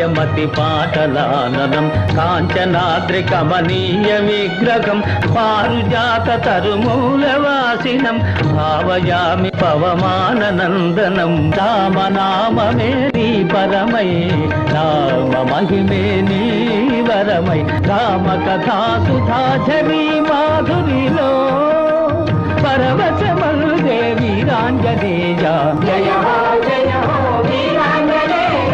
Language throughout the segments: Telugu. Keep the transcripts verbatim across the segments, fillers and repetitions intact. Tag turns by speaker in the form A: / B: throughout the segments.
A: భాగ్యమతి పాటలాననం కాంచనాద్రి కమనీయ విగ్రహం పారుజాత తరుమూలవాసినం భావయామి పవమాననందనం రామనామమే నీ పరమై రామ మహిమే నీ వరమై రామ కథా సుధా ఝరీ మాధురిలో పరవశమల్దే వీరాంజనేయ జయ హో జయ హో వీరాంజనేయ.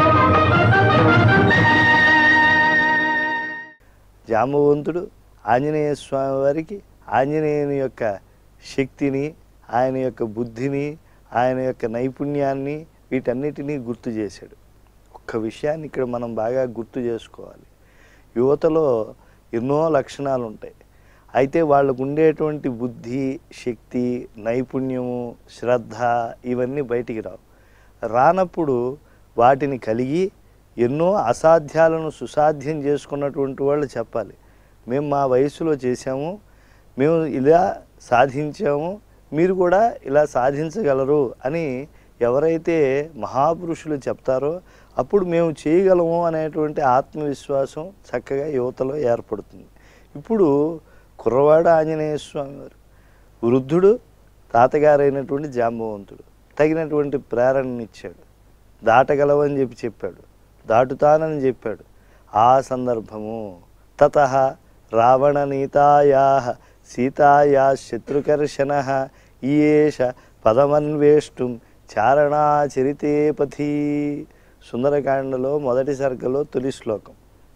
B: జాంబవంతుడు ఆంజనేయ స్వామి వారికి ఆంజనేయుని యొక్క శక్తిని, ఆయన యొక్క బుద్ధిని, ఆయన యొక్క నైపుణ్యాన్ని వీటన్నిటినీ గుర్తు చేశాడు. ఒక్క విషయాన్ని ఇక్కడ మనం బాగా గుర్తు చేసుకోవాలి. యువతలో ఎన్నో లక్షణాలు ఉంటాయి. అయితే వాళ్ళకు ఉండేటువంటి బుద్ధి, శక్తి, నైపుణ్యము, శ్రద్ధ ఇవన్నీ బయటికి రావు. రానప్పుడు వాటిని కలిగి ఎన్నో అసాధ్యాలను సుసాధ్యం చేసుకున్నటువంటి వాళ్ళు చెప్పాలి, మేము మా వయసులో చేశాము, మేము ఇలా సాధించాము, మీరు కూడా ఇలా సాధించగలరు అని ఎవరైతే మహాపురుషులు చెప్తారో అప్పుడు మేము చేయగలము అనేటువంటి ఆత్మవిశ్వాసం చక్కగా యువతలో ఏర్పడుతుంది. ఇప్పుడు కుర్రవాడు ఆంజనేయ స్వామి వారు, వృద్ధుడు తాతగారైనటువంటి జాంబవంతుడు తగినటువంటి ప్రేరణనిచ్చాడు. దాటగలవని చెప్పి చెప్పాడు, దాటుతానని చెప్పాడు. ఆ సందర్భము తతః రావణ నీతాయా సీతాయా శత్రుకర్షణ ఈయేష పదమన్వేష్టం చారణాచరితే పథి. సుందరకాండలో మొదటి సర్గలో తొలి శ్లోకం.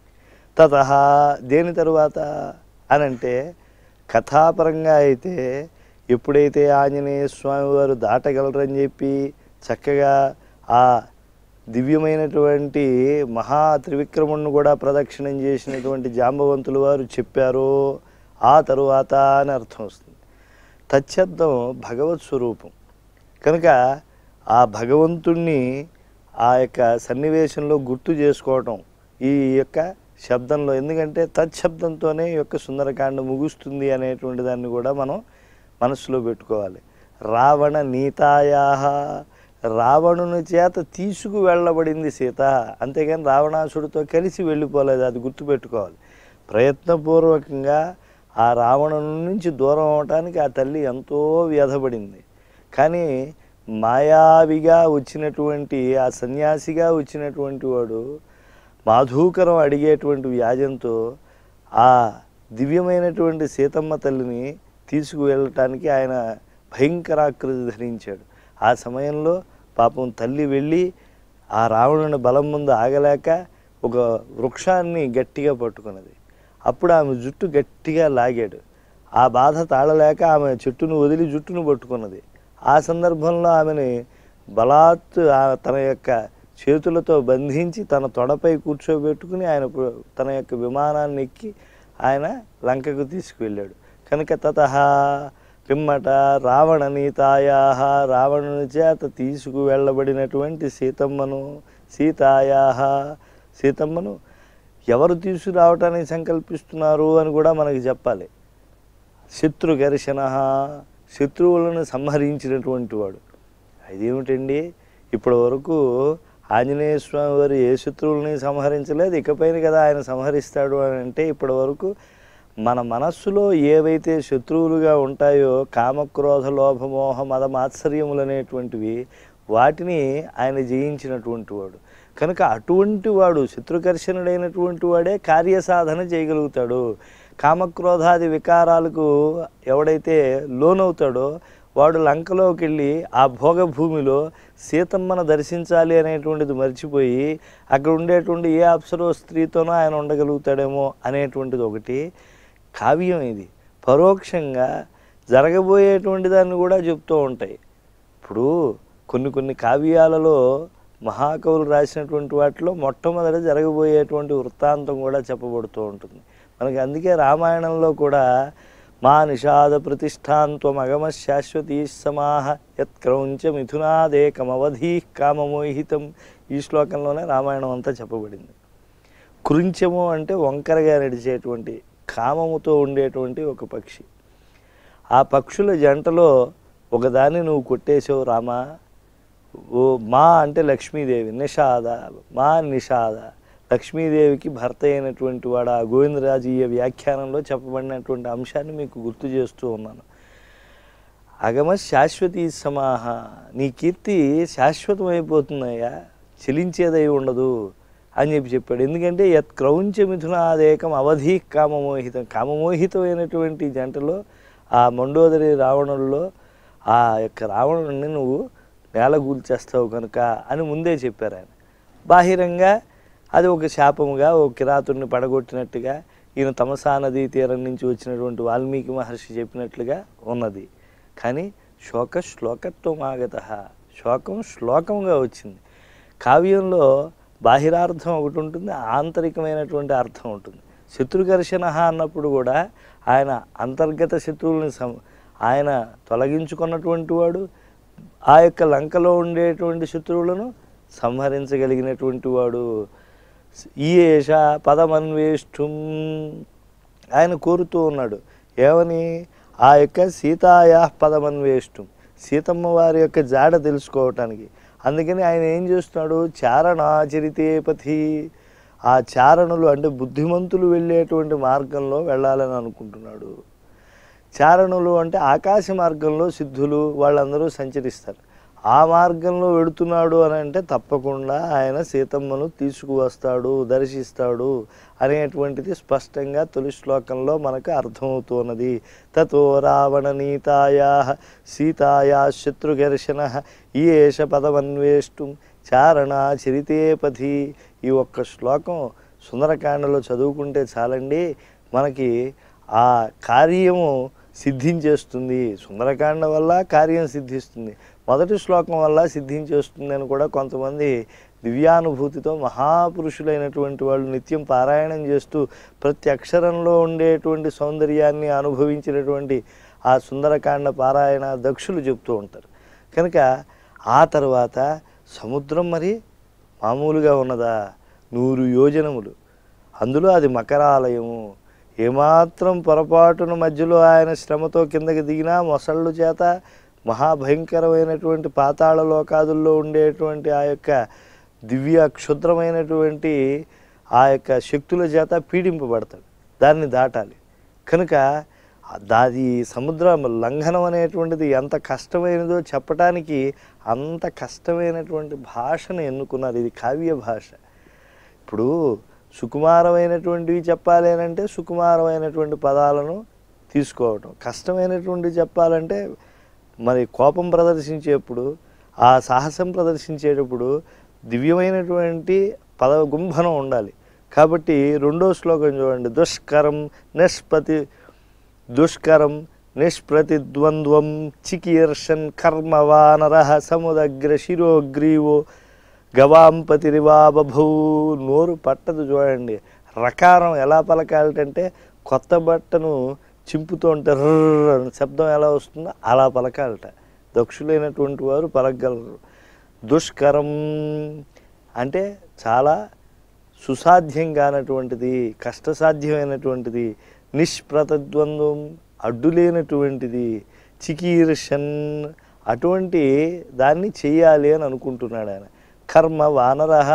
B: తతః దేని తరువాత అనంటే కథాపరంగా అయితే ఎప్పుడైతే ఆంజనేయ స్వామి వారు దాటగలరని చెప్పి చక్కగా ఆ దివ్యమైనటువంటి మహా త్రివిక్రముణ్ణి కూడా ప్రదక్షిణం చేసినటువంటి జాంబవంతులు వారు చెప్పారో ఆ తరువాత అని అర్థం వస్తుంది. తచ్చబ్దం భగవత్ స్వరూపం కనుక ఆ భగవంతుణ్ణి ఆ యొక్క సన్నివేశంలో గుర్తు చేసుకోవటం ఈ యొక్క శబ్దంలో, ఎందుకంటే తత్శబ్దంతోనే ఈ యొక్క సుందరకాండ ముగుస్తుంది అనేటువంటి దాన్ని కూడా మనం మనసులో పెట్టుకోవాలి. రావణ నీతాయా, రావణుని చేత తీసుకు వెళ్ళబడింది సీత, అంతేగాని రావణాసుడితో కలిసి వెళ్ళిపోలేదు, అది గుర్తుపెట్టుకోవాలి. ప్రయత్నపూర్వకంగా ఆ రావణుని నుంచి దూరం అవటానికి ఆ తల్లి ఎంతో వ్యధపడింది. కానీ మాయావిగా వచ్చినటువంటి ఆ సన్యాసిగా వచ్చినటువంటి వాడు మాధూకరం అడిగేటువంటి వ్యాజంతో ఆ దివ్యమైనటువంటి సీతమ్మ తల్లిని తీసుకువెళ్ళటానికి ఆయన భయంకరాకృతి ధరించాడు. ఆ సమయంలో పాపం తల్లి వెళ్ళి ఆ రావణుని బలం ముందు ఆగలేక ఒక వృక్షాన్ని గట్టిగా పట్టుకున్నది. అప్పుడు ఆమె జుట్టు గట్టిగా లాగాడు. ఆ బాధ తాళలేక ఆమె చెట్టును వదిలి జుట్టును పట్టుకున్నది. ఆ సందర్భంలో ఆమెని బలాత్ తన యొక్క చేతులతో బంధించి తన తొడపై కూర్చోబెట్టుకుని ఆయన తన యొక్క విమానాన్ని ఎక్కి ఆయన లంకకు తీసుకువెళ్ళాడు. కనుక తతః పిమ్మట రావణ నీతాయా, రావణుని చేత తీసుకువెళ్ళబడినటువంటి సీతమ్మను, సీతాయా సీతమ్మను ఎవరు తీసుకురావటానికి సంకల్పిస్తున్నారు అని కూడా మనకి చెప్పాలి. శత్రుకర్షణ, శత్రువులను సంహరించినటువంటి వాడు. అదేమిటండి, ఇప్పటి వరకు ఆంజనేయ స్వామి వారు ఏ శత్రువులని సంహరించలేదు, ఇకపైన కదా ఆయన సంహరిస్తాడు అని అంటే ఇప్పటి వరకు మన మనస్సులో ఏవైతే శత్రువులుగా ఉంటాయో కామక్రోధ లోభమోహ మద మాత్సర్యములు అనేటువంటివి వాటిని ఆయన జయించినటువంటి వాడు. కనుక అటువంటి వాడు శత్రుకర్షణుడైనటువంటి వాడే కార్యసాధన చేయగలుగుతాడు. కామక్రోధాది వికారాలకు ఎవడైతే లోనవుతాడో వాడు లంకలోకి వెళ్ళి ఆ భోగభూమిలో సీతమ్మను దర్శించాలి అనేటువంటిది మర్చిపోయి అక్కడ ఉండేటువంటి ఏ అప్సరో స్త్రీతోనో ఆయన ఉండగలుగుతాడేమో అనేటువంటిది ఒకటి. కావ్యం ఇది పరోక్షంగా జరగబోయేటువంటి దాన్ని కూడా చెప్తూ ఉంటాయి. ఇప్పుడు కొన్ని కొన్ని కావ్యాలలో మహాకవులు రాసినటువంటి వాటిలో మొట్టమొదట జరగబోయేటువంటి వృత్తాంతం కూడా చెప్పబడుతూ ఉంటుంది మనకి. అందుకే రామాయణంలో కూడా మా నిషాద ప్రతిష్టాంత్వం అగమ శాశ్వతీ సమాహ యత్క్రౌంచ మిథునాదేకమవధీ కామమోహితం. ఈ శ్లోకంలోనే రామాయణం అంతా చెప్పబడింది. కృంచము అంటే వంకరగా నడిచేటువంటి కామముతో ఉండేటువంటి ఒక పక్షి. ఆ పక్షుల జంటలో ఒకదాన్ని నువ్వు కొట్టేసావు రామా, ఓ మా అంటే లక్ష్మీదేవి, నిషాద మా నిషాద, లక్ష్మీదేవికి భర్త అయినటువంటి వాడు ఆ గోవిందరాజీయ వ్యాఖ్యానంలో చెప్పబడినటువంటి అంశాన్ని మీకు గుర్తు చేస్తూ ఉన్నాను. అగమ శాశ్వతీ సమాహ, నీ కీర్తి శాశ్వతమైపోతున్నాయా, చెలించేదై ఉండదు అని చెప్పి చెప్పాడు. ఎందుకంటే యత్ క్రౌంచ మిథునాదేకం అవధి కామమోహితం, కామమోహితమైనటువంటి జంటలో ఆ మండోదరి రావణుల్లో ఆ యొక్క రావణుడిని నువ్వు నేలగూల్చేస్తావు కనుక అని ముందే చెప్పారు ఆయన. బాహిరంగా అది ఒక శాపముగా, ఓ కిరాతుడిని పడగొట్టినట్టుగా, ఈయన తమసా నదీ తీరం నుంచి వచ్చినటువంటి వాల్మీకి మహర్షి చెప్పినట్లుగా ఉన్నది. కానీ శోక శ్లోకత్వం ఆగత, శోకం శ్లోకంగా వచ్చింది. కావ్యంలో బాహిరార్థం ఒకటి ఉంటుంది, ఆంతరికమైనటువంటి అర్థం ఉంటుంది. శత్రుఘర్షణ అన్నప్పుడు కూడా ఆయన అంతర్గత శత్రువుల్ని సం ఆయన తొలగించుకున్నటువంటి వాడు, ఆ యొక్క లంకలో ఉండేటువంటి శత్రువులను సంహరించగలిగినటువంటి వాడు. ఈయేష పదమన్వేష్టం ఆయన కోరుతూ ఉన్నాడు. ఏమని? ఆ యొక్క సీతాయా పదమన్వేష్టం, సీతమ్మ వారి యొక్క జాడ తెలుసుకోవటానికి. అందుకని ఆయన ఏం చేస్తున్నాడు? చారణాచరితే పథి, ఆ చారణులు అంటే బుద్ధిమంతులు వెళ్ళేటువంటి మార్గంలో వెళ్ళాలని అనుకుంటున్నాడు. చారణులు అంటే ఆకాశ మార్గంలో సిద్ధులు వాళ్ళందరూ సంచరిస్తారు. ఆ మార్గంలో వెడుతున్నాడు అని అంటే తప్పకుండా ఆయన సీతమ్మను తీసుకువస్తాడు, దర్శిస్తాడు అనేటువంటిది స్పష్టంగా తొలి శ్లోకంలో మనకు అర్థమవుతున్నది. తతో రావణ నీతాయా సీతాయా శత్రుఘర్షణ ఈయేష పదమన్వేష్టం చారణాచరితే పథి. ఈ ఒక్క శ్లోకం సుందరకాండలో చదువుకుంటే చాలండి, మనకి ఆ కార్యము సిద్ధించేస్తుంది. సుందరకాండ వల్ల కార్యం సిద్ధిస్తుంది, మొదటి శ్లోకం వల్ల సిద్ధించేస్తుంది అని కూడా కొంతమంది దివ్యానుభూతితో మహాపురుషులైనటువంటి వాళ్ళు నిత్యం పారాయణం చేస్తూ ప్రతి అక్షరంలో ఉండేటువంటి సౌందర్యాన్ని అనుభవించినటువంటి ఆ సుందరకాండ పారాయణ దక్షులు చెప్తూ ఉంటారు. కనుక ఆ తర్వాత సముద్రం మరి మామూలుగా ఉన్నదా? నూరు యోజనములు, అందులో అది మకరాలయము. ఏమాత్రం పొరపాటున మధ్యలో ఆయన శ్రమతో కిందకి దిగినా మొసళ్ళు చేత మహాభయంకరమైనటువంటి పాతాళ లోకాదుల్లో ఉండేటువంటి ఆ యొక్క దివ్య క్షుద్రమైనటువంటి ఆ యొక్క శక్తుల చేత పీడింపబడతాడు, దాన్ని దాటాలి. కనుక దాది సముద్ర లంఘనం అనేటువంటిది ఎంత కష్టమైనదో చెప్పటానికి అంత కష్టమైనటువంటి భాషను ఎన్నుకున్నారు. ఇది కావ్య భాష. ఇప్పుడు సుకుమారమైనటువంటివి చెప్పాలి అని అంటే సుకుమారమైనటువంటి పదాలను తీసుకోవటం, కష్టమైనటువంటివి చెప్పాలంటే మరి కోపం ప్రదర్శించేప్పుడు, ఆ సాహసం ప్రదర్శించేటప్పుడు దివ్యమైనటువంటి పద గుంభనం ఉండాలి. కాబట్టి రెండో శ్లోకం చూడండి. దుష్కరం నిష్పతి దుష్కరం నిష్ప్రతిద్వంద్వం చికీర్షన్ కర్మవానర సముదగ్ర శిరోగ్రీవో గవాంపతిరివా బభూ. నోరు పట్టదు చూడండి. రకారం ఎలా పలకాలంటే కొత్త బట్టను చింపుతూ ఉంటే రర్ర శబ్దం ఎలా వస్తుందో అలా పలకాలట. దక్షులైనటువంటి వారు పలకగలరు. దుష్కరం అంటే చాలా సుసాధ్యం కానటువంటిది, కష్టసాధ్యమైనటువంటిది. నిష్ప్రతద్వంద్వం అడ్డులేనటువంటిది. చికీర్షన్ అటువంటి దాన్ని చెయ్యాలి అని అనుకుంటున్నాడు ఆయన. కర్మ వానరహ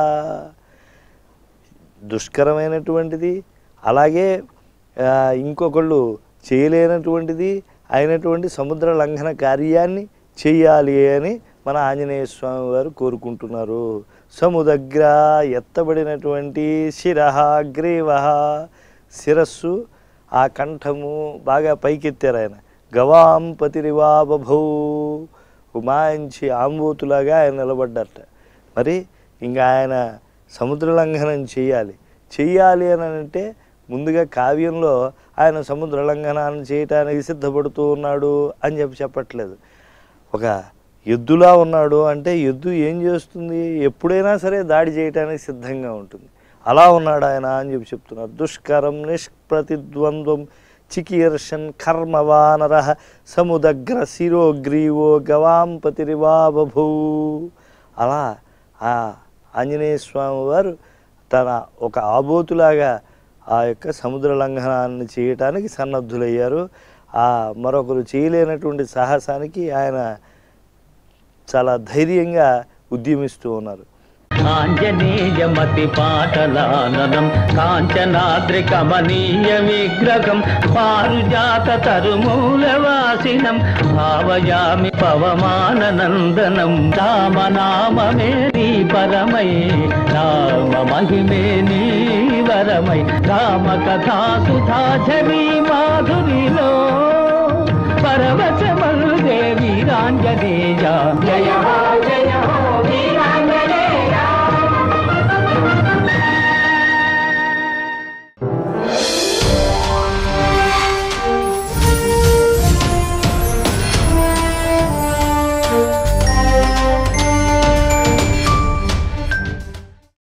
B: దుష్కరమైనటువంటిది, అలాగే ఇంకొకళ్ళు చేయలేనటువంటిది అయినటువంటి సముద్ర లంఘన కార్యాన్ని చెయ్యాలి అని మన ఆంజనేయ స్వామి వారు కోరుకుంటున్నారు. సముదగ్ర ఎత్తబడినటువంటి శిరః గ్రీవః, శిరస్సు ఆ కంఠము బాగా పైకెత్తారు ఆయన. గవాంపతిరివా బభౌ, మంచి ఆంబోతులాగా ఆయన నిలబడ్డట. మరి ఇంకా ఆయన సముద్ర లంఘనం చెయ్యాలి చెయ్యాలి అని అంటే ముందుగా కావ్యంలో ఆయన సముద్ర లంఘనాన్ని చేయటానికి సిద్ధపడుతూ ఉన్నాడు అని చెప్పి చెప్పట్లేదు. ఒక ఎద్దులా ఉన్నాడు అంటే ఎద్దు ఏం చేస్తుంది? ఎప్పుడైనా సరే దాడి చేయటానికి సిద్ధంగా ఉంటుంది. అలా ఉన్నాడు ఆయన అని చెప్పి చెప్తున్నారు. దుష్కరం నిష్ప్రతిద్వంద్వం చికీర్షన్ కర్మవానర సముదగ్ర శిరోగ్రీవో గవాంపతిరివా బభూ. అలా ఆ ఆంజనేయ స్వామి వారు తన ఒక ఆబోతులాగా ఆ యొక్క సముద్ర లంఘనాన్ని చేయటానికి సన్నద్ధులయ్యారు. ఆ మరొకరు చేయలేనటువంటి సాహసానికి ఆయన చాలా ధైర్యంగా ఉద్యమిస్తూ ఉన్నారు.
A: ఆంజనేయమతి పాటలాననం కాంచనాద్రి కమనీయ విగ్రహం పారుజాత తరుమూలవాసినం భావయామి పవమాననందనం రామనామమే నీ పరమై రామ మహిమే నీ వరమై రామ కథా సుధాచరీ మాధురిలో పరవశమల్దే వీరాంజనేయ జయ హో జయ హో